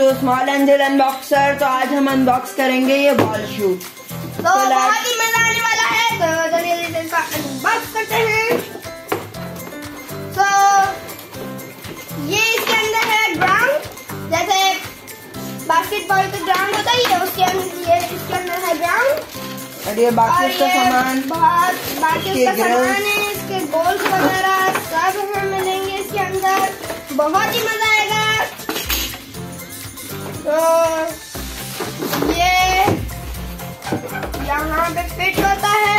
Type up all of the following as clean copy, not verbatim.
Small angel unboxer. तो आज हम अनबॉक्स करेंगे ये बॉल शू। तो बहुत ही मजा आने वाला है, तो जल्दी से इसका अनबॉक्स करते हैं। तो ये इसके अंदर है ग्राउंड, जैसे बास्केटबॉल का ग्राउंड होता है, ये उसके अंदर, ये इसके अंदर है ग्राउंड। और ये बाकी उसका सामान, बाकी उसका सामान है, इसके गोल्स वगैरह सब हमें मिलेंगे इसके अंदर। बहुत ही मजा आएगा। तो ये यहाँ पे फिट होता है,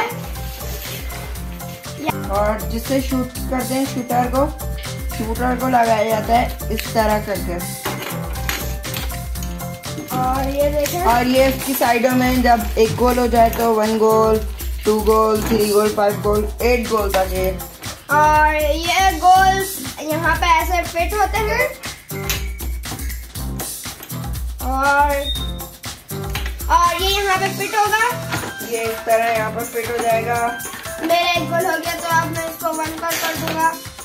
और जिससे शूट करते हैं शूटर को लगाया जाता है इस तरह करके। और ये देखें, और ये इसकी साइडों में जब एक गोल हो जाए तो 1 गोल, 2 गोल, 3 गोल, 5 गोल, 8 गोल तक ये। और ये गोल्स यहाँ पे ऐसे फिट होते हैं, और ये यहाँ पे फिट होगा, ये इस तरह यहाँ पर फिट हो जाएगा। मेरा 1 गोल हो गया, तो अब मैं इसको 1 पर कर दूंगा।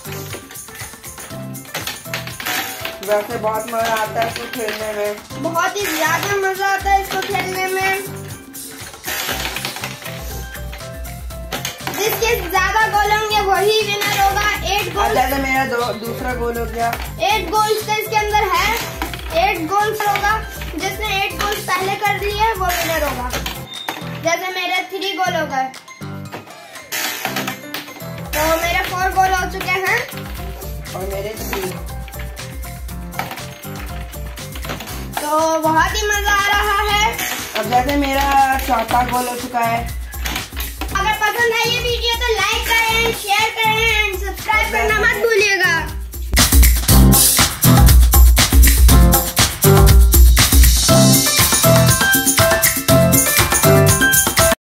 वैसे बहुत मजा आता है इसको खेलने में, बहुत ही ज्यादा मजा आता है इसको खेलने में। जिसके ज्यादा गोल होंगे वही विनर होगा। 8 गोल, जैसे मेरा दूसरा गोल हो गया। 8 गोल्स का इसके अंदर है, 8 गोल्स होगा। जिसने 8 गोल्स पहले कर लिए वो विनर होगा। जैसे मेरे 3 गोल हो गए, तो मेरे 4 गोल हो चुके हैं, और मेरे 3। तो बहुत ही मजा आ रहा है। अब जैसे मेरा 4था गोल हो चुका है। अगर पसंद है ये वीडियो तो लाइक